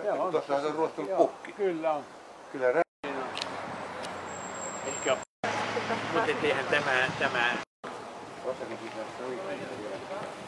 Tuossa on ruostunut pukki. Kyllä on. Kyllä Ehkä. Mutta eihän tämä... Tuossakin pitää